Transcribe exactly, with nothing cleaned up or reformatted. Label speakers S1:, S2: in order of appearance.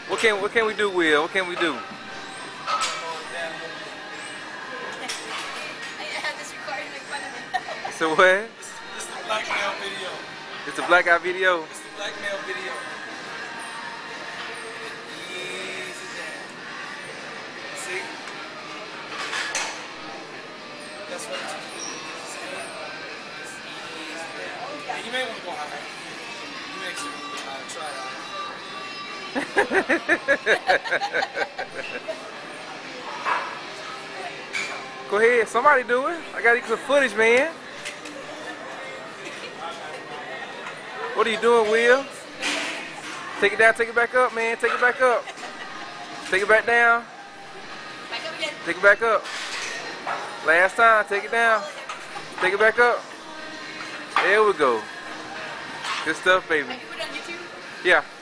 S1: What can what can we do, Will? What can we do?
S2: I have this recording in front of me.
S1: So what?
S3: It's the blackmail video.
S1: It's the blackout video.
S3: It's the blackmail video. Easy down. See? That's what it's doing. And you may want to go higher. You make sure you go higher. Try it out.
S1: Go ahead, somebody do it. I gotta get some footage, man. What are you doing, Will? Take it down, take it back up, man. Take it back up. Take it back down.
S2: Back up again.
S1: Take it back up. Last time, take it down. Take it back up. There we go. Good stuff, baby.
S2: Have you put it on YouTube?
S1: Yeah.